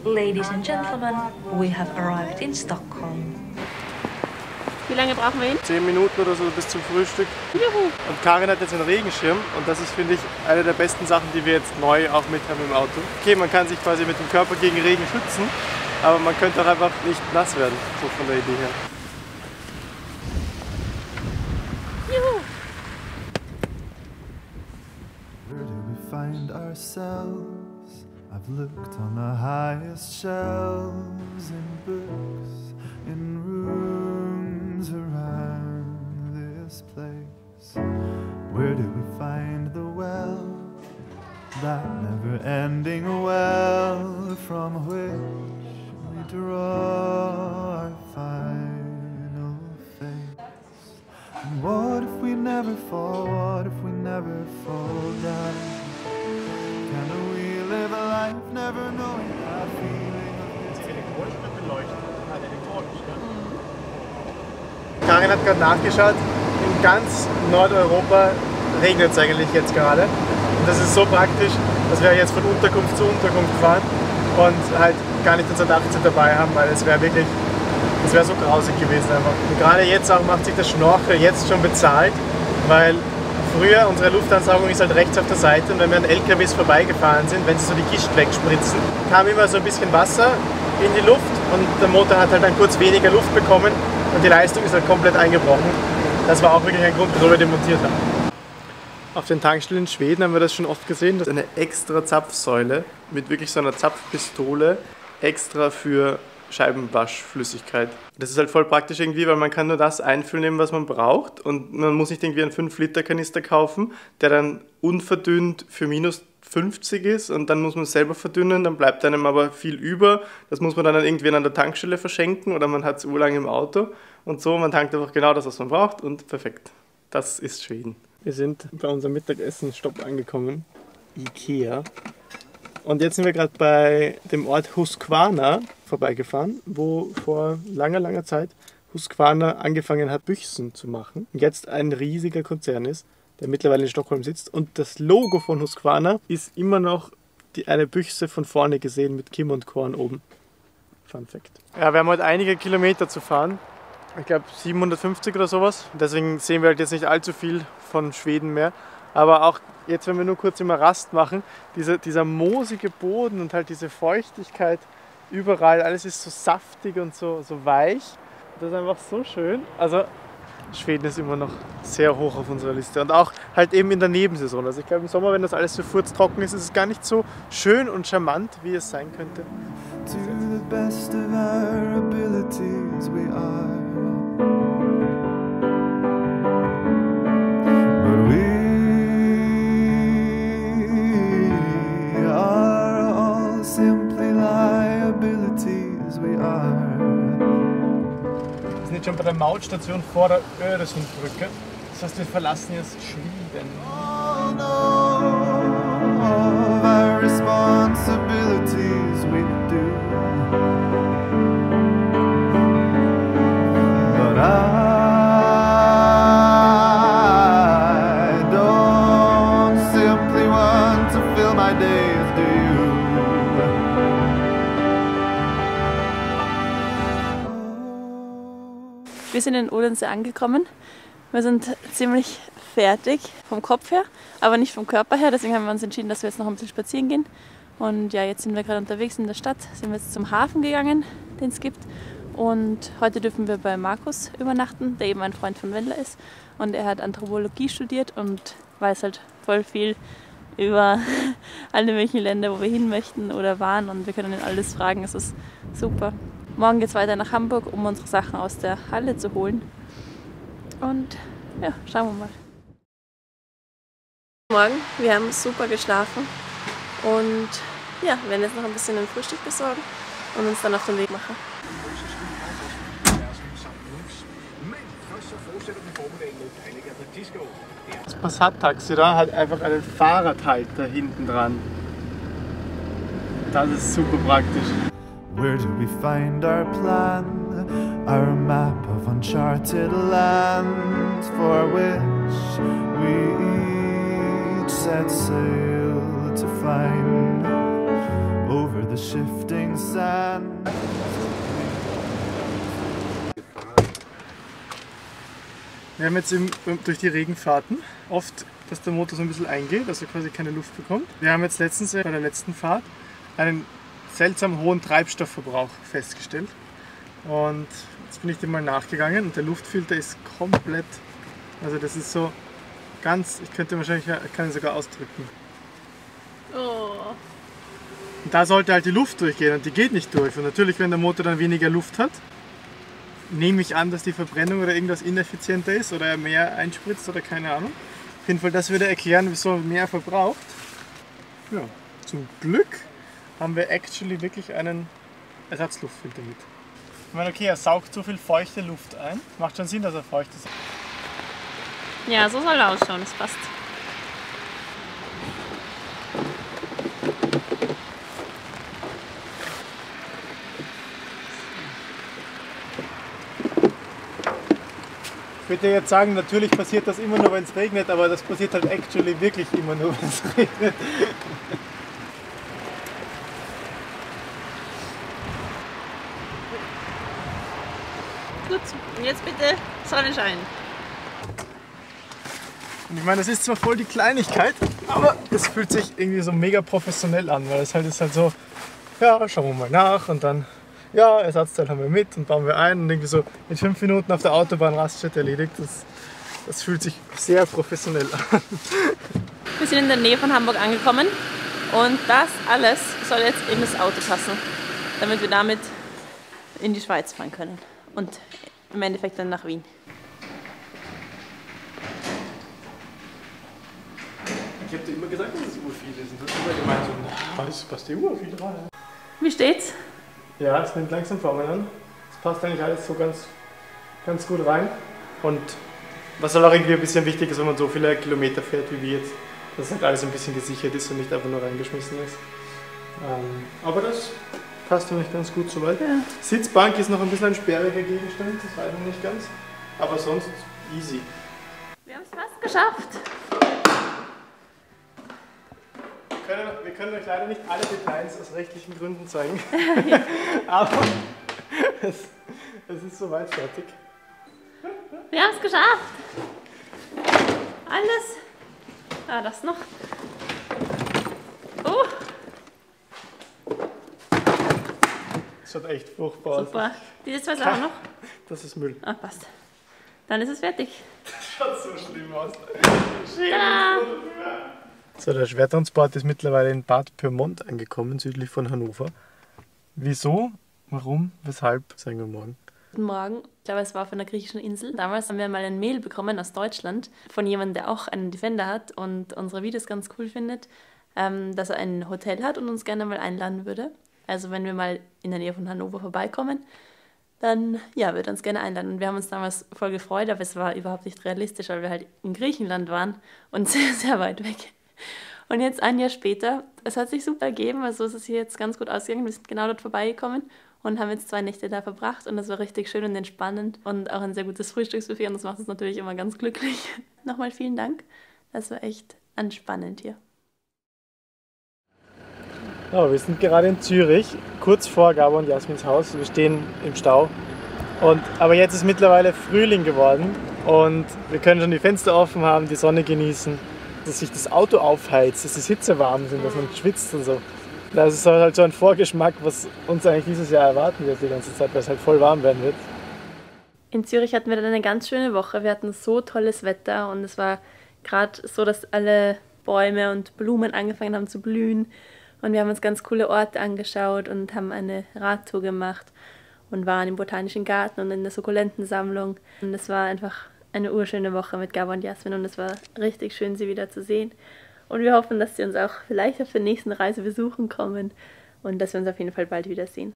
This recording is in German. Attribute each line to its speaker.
Speaker 1: Ladies and gentlemen, we have arrived in Stockholm.
Speaker 2: Wie lange brauchen wir hin?
Speaker 3: 10 Minuten oder so bis zum Frühstück.
Speaker 2: Juhu!
Speaker 3: Und Karin hat jetzt einen Regenschirm und das ist, finde ich, eine der besten Sachen, die wir jetzt neu auch mit haben im Auto. Okay, man kann sich quasi mit dem Körper gegen Regen schützen, aber man könnte auch einfach nicht nass werden, so von der Idee her.
Speaker 2: Juhu!
Speaker 4: Where do we find ourselves? I've looked on the highest shelves in books, in rooms around this place. Where do we find the well, that never-ending well from which we draw our final face? And what if we never fall? What if we never fall down? Can we live a life never knowing that feeling of this?
Speaker 3: Karin hat gerade nachgeschaut, in ganz Nordeuropa regnet es eigentlich jetzt gerade. Und das ist so praktisch, dass wir jetzt von Unterkunft zu Unterkunft fahren und halt gar nicht unser Dachzelt dabei haben, weil es wäre wirklich, es wäre so grausig gewesen einfach. Und gerade jetzt auch macht sich das Schnorcheln jetzt schon bezahlt, weil früher unsere Luftansaugung ist halt rechts auf der Seite und wenn wir an LKWs vorbeigefahren sind, wenn sie so die Gischt wegspritzen, kam immer so ein bisschen Wasser in die Luft und der Motor hat halt dann kurz weniger Luft bekommen und die Leistung ist halt komplett eingebrochen. Das war auch wirklich ein Grund, warum wir demontiert haben. Auf den Tankstellen in Schweden haben wir das schon oft gesehen. Das ist eine extra Zapfsäule mit wirklich so einer Zapfpistole extra für Scheibenwaschflüssigkeit. Das ist halt voll praktisch irgendwie, weil man kann nur das einfüllen, was man braucht und man muss nicht irgendwie einen 5-Liter-Kanister kaufen, der dann unverdünnt für minus 50 ist und dann muss man es selber verdünnen, dann bleibt einem aber viel über. Das muss man dann irgendwen an der Tankstelle verschenken oder man hat es urlang im Auto und so, man tankt einfach genau das, was man braucht und perfekt. Das ist Schweden. Wir sind bei unserem Mittagessen-Stopp angekommen, Ikea. Und jetzt sind wir gerade bei dem Ort Husqvarna vorbeigefahren, wo vor langer Zeit Husqvarna angefangen hat, Büchsen zu machen. Und jetzt ein riesiger Konzern ist, der mittlerweile in Stockholm sitzt. Und das Logo von Husqvarna ist immer noch eine Büchse von vorne gesehen mit Kim und Korn oben. Fun Fact. Ja, wir haben heute einige Kilometer zu fahren. Ich glaube 750 oder sowas. Deswegen sehen wir halt jetzt nicht allzu viel von Schweden mehr. Aber auch jetzt, wenn wir nur kurz immer Rast machen, dieser moosige Boden und halt diese Feuchtigkeit überall, alles ist so saftig und so weich. Das ist einfach so schön. Also Schweden ist immer noch sehr hoch auf unserer Liste und auch halt eben in der Nebensaison. Also ich glaube im Sommer, wenn das alles so furztrocken ist, ist es gar nicht so schön und charmant, wie es sein könnte.
Speaker 4: To the best of our abilities we are. But we are all simply liabilities we are.
Speaker 3: Wir sind jetzt schon bei der Mautstation vor der Öresundbrücke. Das heißt, wir verlassen jetzt Schweden.
Speaker 4: All of our responsibilities we do. But I don't simply want to fill my days, do you?
Speaker 2: Wir sind in Odense angekommen. Wir sind ziemlich fertig vom Kopf her, aber nicht vom Körper her. Deswegen haben wir uns entschieden, dass wir jetzt noch ein bisschen spazieren gehen. Und ja, jetzt sind wir gerade unterwegs in der Stadt. Sind wir jetzt zum Hafen gegangen, den es gibt. Und heute dürfen wir bei Markus übernachten, der eben ein Freund von Wendler ist. Und er hat Anthropologie studiert und weiß halt voll viel über alle möglichen Länder, wo wir hin möchten oder waren. Und wir können ihn alles fragen. Es ist super. Morgen geht es weiter nach Hamburg, um unsere Sachen aus der Halle zu holen. Und ja, schauen wir mal. Morgen, wir haben super geschlafen und ja, werden jetzt noch ein bisschen ein Frühstück besorgen und uns dann auf den Weg machen.
Speaker 3: Das Passat-Taxi da hat einfach einen Fahrradhalter hinten dran. Das ist super praktisch.
Speaker 4: Where do we find our plan? Our map of uncharted lands for which we each set sail to find. over the shifting sand.
Speaker 3: Wir haben jetzt durch die Regenfahrten oft, dass der Motor so ein bisschen eingeht, also quasi keine Luft bekommt. Wir haben jetzt letztens bei der letzten Fahrt einen seltsam hohen Treibstoffverbrauch festgestellt. Und jetzt bin ich dem mal nachgegangen und der Luftfilter ist komplett, also das ist so ganz, ich kann ihn sogar ausdrücken.
Speaker 2: Oh.
Speaker 3: Und da sollte halt die Luft durchgehen und die geht nicht durch. Und natürlich, wenn der Motor dann weniger Luft hat, nehme ich an, dass die Verbrennung oder irgendwas ineffizienter ist oder er mehr einspritzt oder keine Ahnung. Auf jeden Fall, das würde erklären, wieso er mehr verbraucht. Ja, zum Glück haben wir actually wirklich einen Ersatzluftfilter mit. Ich meine, okay, er saugt so viel feuchte Luft ein. Macht schon Sinn, dass er feucht ist.
Speaker 2: Ja, so soll er ausschauen, das passt.
Speaker 3: Ich würde jetzt sagen, natürlich passiert das immer nur, wenn es regnet, aber das passiert halt actually wirklich immer nur, wenn es regnet.
Speaker 2: Gut, und jetzt bitte Sonnenschein.
Speaker 3: Und ich meine, das ist zwar voll die Kleinigkeit, aber es fühlt sich irgendwie so mega professionell an, weil es halt ist halt so, ja, schauen wir mal nach und dann, ja, Ersatzteil haben wir mit und bauen wir ein und irgendwie so in 5 Minuten auf der Autobahn Raststätte erledigt. Das fühlt sich sehr professionell an.
Speaker 2: Wir sind in der Nähe von Hamburg angekommen und das alles soll jetzt in das Auto passen, damit wir damit in die Schweiz fahren können und im Endeffekt dann nach Wien.
Speaker 3: Ich habe dir immer gesagt, dass es urviel ist und du hast immer gemeint, so, das passt dir urviel rein.
Speaker 2: Wie steht's?
Speaker 3: Ja, es nimmt langsam Formen an. Es passt eigentlich alles so ganz gut rein. Und was halt auch irgendwie ein bisschen wichtig ist, wenn man so viele Kilometer fährt wie wir jetzt, dass halt alles ein bisschen gesichert ist und nicht einfach nur reingeschmissen ist. Aber das passt noch nicht ganz gut soweit. Ja. Sitzbank ist noch ein bisschen ein sperriger Gegenstand, das weiß ich nicht ganz. Aber sonst easy.
Speaker 2: Wir haben es fast geschafft.
Speaker 3: Wir können euch leider nicht alle Details aus rechtlichen Gründen zeigen, aber es ist soweit fertig.
Speaker 2: Wir haben es geschafft. Alles. Ah, das noch. Oh.
Speaker 3: Das schaut echt furchtbar aus.
Speaker 2: Super. Diese zwei Sachen noch?
Speaker 3: Das ist Müll.
Speaker 2: Ah, passt. Dann ist es fertig.
Speaker 3: Das schaut so schlimm aus.
Speaker 2: Tada!
Speaker 3: So, der Schwertransport ist mittlerweile in Bad Pyrmont angekommen, südlich von Hannover. Wieso, warum, weshalb, sagen wir morgen.
Speaker 2: Guten Morgen. Ich glaube, es war von der griechischen Insel. Damals haben wir mal ein Mail bekommen aus Deutschland von jemandem, der auch einen Defender hat und unsere Videos ganz cool findet, dass er ein Hotel hat und uns gerne mal einladen würde. Also wenn wir mal in der Nähe von Hannover vorbeikommen, dann ja, würde er uns gerne einladen. Und wir haben uns damals voll gefreut, aber es war überhaupt nicht realistisch, weil wir halt in Griechenland waren und sehr, sehr weit weg. Und jetzt ein Jahr später, es hat sich super ergeben, also es ist hier jetzt ganz gut ausgegangen. Wir sind genau dort vorbeigekommen und haben jetzt 2 Nächte da verbracht und das war richtig schön und entspannend und auch ein sehr gutes Frühstücksbuffet und das macht uns natürlich immer ganz glücklich. Nochmal vielen Dank, das war echt entspannend hier.
Speaker 3: Ja, wir sind gerade in Zürich, kurz vor Gabor und Jasmins Haus. Wir stehen im Stau. Aber jetzt ist mittlerweile Frühling geworden und wir können schon die Fenster offen haben, die Sonne genießen, dass sich das Auto aufheizt, dass die Sitze warm sind, dass man schwitzt und so. Das ist halt so ein Vorgeschmack, was uns eigentlich dieses Jahr erwarten wird die ganze Zeit, weil es halt voll warm werden wird.
Speaker 2: In Zürich hatten wir dann eine ganz schöne Woche. Wir hatten so tolles Wetter und es war gerade so, dass alle Bäume und Blumen angefangen haben zu blühen. Und wir haben uns ganz coole Orte angeschaut und haben eine Radtour gemacht und waren im Botanischen Garten und in der Sukkulentensammlung. Und es war einfach eine urschöne Woche mit Gabor und Jasmin und es war richtig schön, sie wieder zu sehen. Und wir hoffen, dass sie uns auch vielleicht auf der nächsten Reise besuchen kommen und dass wir uns auf jeden Fall bald wiedersehen.